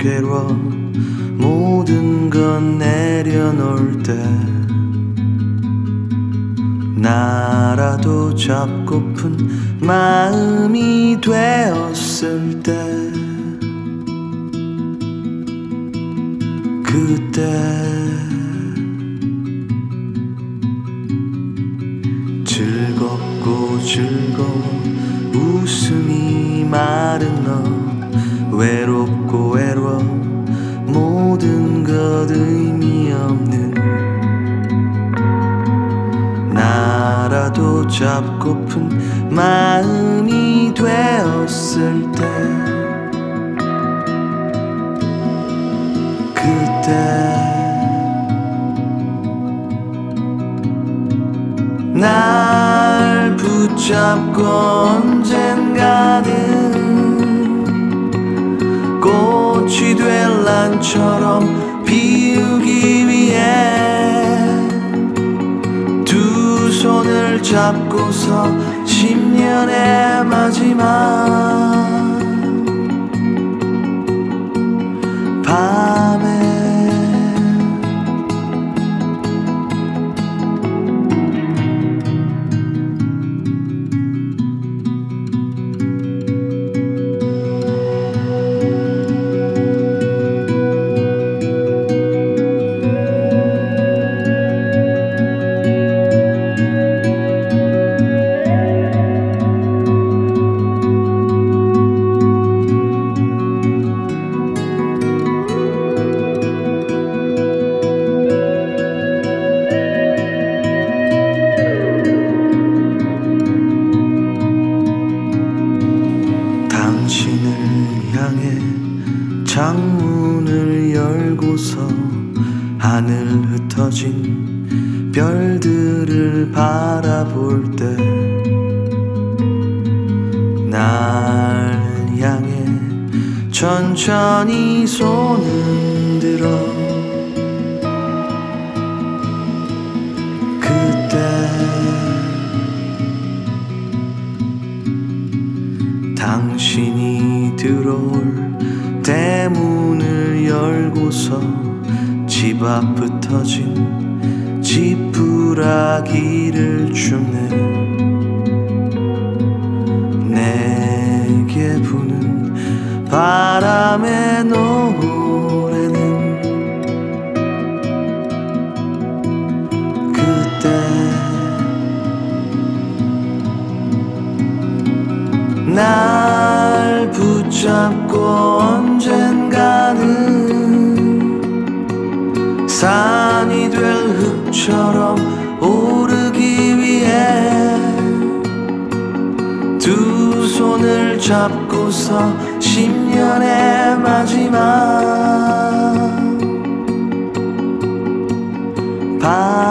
괴로워 모든 건 내려놓을 때 나라도 잡고픈 마음이 되었을 때 그때 즐겁고 즐거워 웃음이 마른 너 외롭고 외로워 모든 것 의미 없는 나라도 잡고픈 마음이 되었을 때 그때 날 붙잡고 언젠가는 꽃이 될 난처럼 피우기 위해 두 손을 잡고서 10년의 마지막 밤에 창문을 열고서 하늘 흩어진 별들을 바라볼 때 날 향해 천천히 손을 들어 그때 당신이 들어올 대문을 열고서 집 앞 흩어진 지푸라기를 줍네 내게 부는 바람의 노래는 그때 날 붙잡고 언젠가는 산이 될 흙처럼 오르기 위해 두 손을 잡고서 10년의 마지막 밤